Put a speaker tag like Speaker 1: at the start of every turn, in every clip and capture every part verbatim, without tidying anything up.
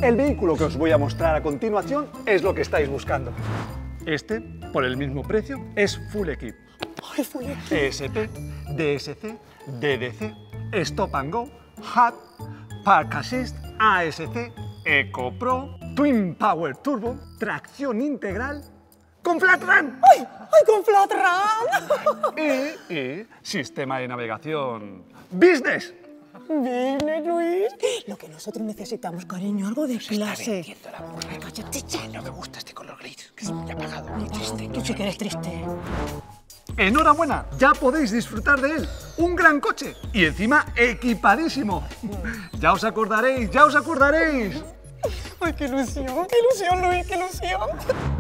Speaker 1: El vehículo que os voy a mostrar a continuación es lo que estáis buscando. Este, por el mismo precio, es Full Equip.
Speaker 2: Ay, Full Equip.
Speaker 1: E S P, D S C, D D C, Stop and Go, H U D, Park Assist, A S C, Eco Pro, Twin Power Turbo, tracción integral, con Flat Run.
Speaker 2: ¡Ay! ¡Ay, con Flat Run!
Speaker 1: Y, y sistema de navegación Business.
Speaker 2: Business, Luis. Lo que nosotros necesitamos, cariño, algo de clase.
Speaker 3: Está la burra.
Speaker 2: Ay, cállate ya.
Speaker 3: No me gusta este color gris, que es muy apagado, muy triste.
Speaker 2: Tú sí que eres triste.
Speaker 1: Enhorabuena, ya podéis disfrutar de él. Un gran coche y encima equipadísimo. Ya os acordaréis, ya os acordaréis.
Speaker 2: Ay, qué ilusión, qué ilusión, Luis, qué ilusión.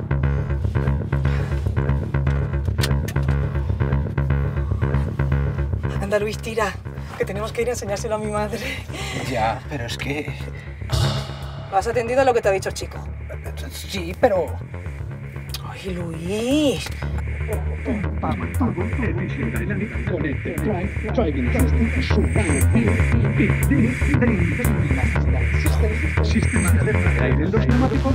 Speaker 2: Anda, Luis, tira, que tenemos que ir a enseñárselo a mi madre.
Speaker 3: Ya, pero es que...
Speaker 2: ¿Has atendido a lo que te ha dicho el chico?
Speaker 3: Sí, pero...
Speaker 2: Ay, Luis.
Speaker 1: Sistema de alerta de aire en los neumáticos.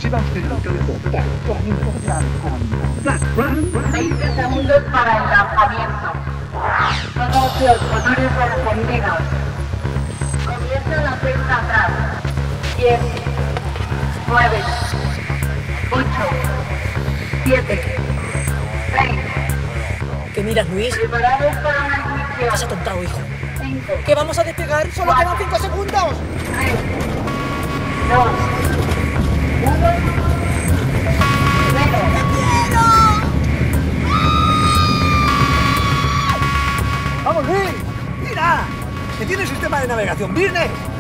Speaker 4: veinte segundos para el lanzamiento. Todos los motores encendidos. Comienza la cuenta atrás. diez, nueve, ocho, siete, seis.
Speaker 2: ¿Qué miras, Luis?
Speaker 4: Preparados para la ignición.
Speaker 2: Has atontado, hijo.
Speaker 4: cinco,
Speaker 2: ¡Que vamos a despegar! ¡Solo quedan cinco segundos!
Speaker 4: tres, dos, uno, cero.
Speaker 3: ¡Vamos, Luis! ¡Mira! ¡Que tiene sistema de navegación Business!